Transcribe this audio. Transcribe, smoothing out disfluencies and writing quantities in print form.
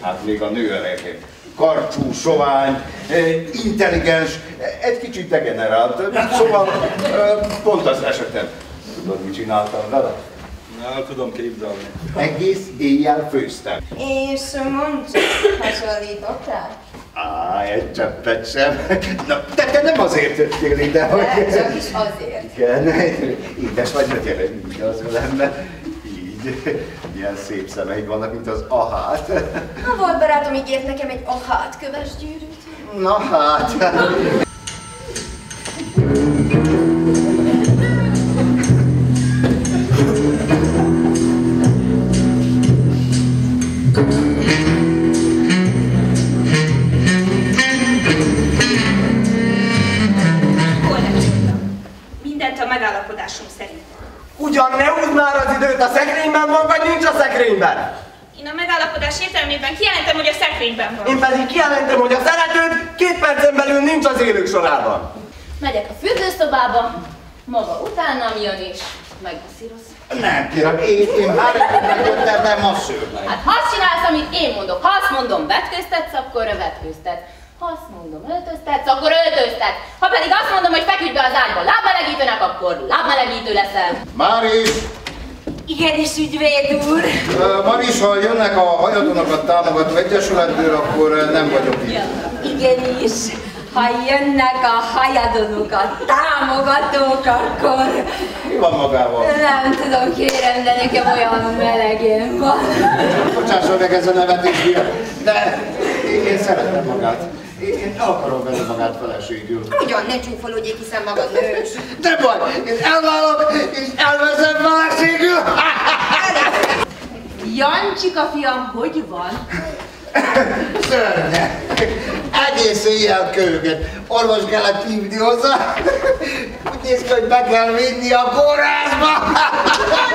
Hát még a nő elején. Karcsú, sovány, intelligens, egy kicsit degenerált. Szóval pont az esetem. Tudod, mit csináltam vele? El tudom képzelni. Egész éjjel főztem. És mondd, hasonlítottál? Egy cseppet sem. Na, te nem azért jöttél ide, hogy... Csak is azért. Igen, édes vagy, mert tényleg igaz velem. Így, ilyen szép szemeid vannak, mint az ahát. A volt barátom ígért nekem egy ahát köves gyűrűt. Na hát. Mindent a megállapodásunk szerint. Ugyan ne húzd már az időt, a szekrényben van, vagy nincs a szekrényben? Én a megállapodás értelmében kijelentem, hogy a szekrényben van. Én pedig kijelentem, hogy a szeretőd 2 percen belül nincs az élők sorában. Megyek a fürdőszobába, maga utánam jön és megmasszíroz. Nem, kérem, én háromban nem masszőrnek. Hát ha azt csinálsz, amit én mondok, ha azt mondom vetköztetsz, akkor vetköztetsz. Ha azt mondom öltöztetsz, akkor öltöztetsz. Ha pedig azt mondom, hogy feküdj be az ágyba lábmelegítőnek, akkor lábmelegítő leszel. Máris! Igenis, ügyvéd úr! Maris, ha jönnek a hajadónakat támogató egyesületből, akkor nem vagyok itt. Igenis, ha jönnek a hajadonokat támogatók, akkor... Mi van magával? Nem tudom, kérem, de nekem olyan melegem van. Bocsásson meg ez a nevetés miatt, de én szeretem magát. Én akarom venni magát feleségül. Ugyan, ne csúfolódjék, hiszen magad nős. De baj, én elválok, és elvezem feleségül. Jancsika fiam, hogy van? Szörnyeg. Egész éjjel kölyöget. Orvos kellett hívni hozzá. Úgy néz ki, hogy be kell vinni a kórházba.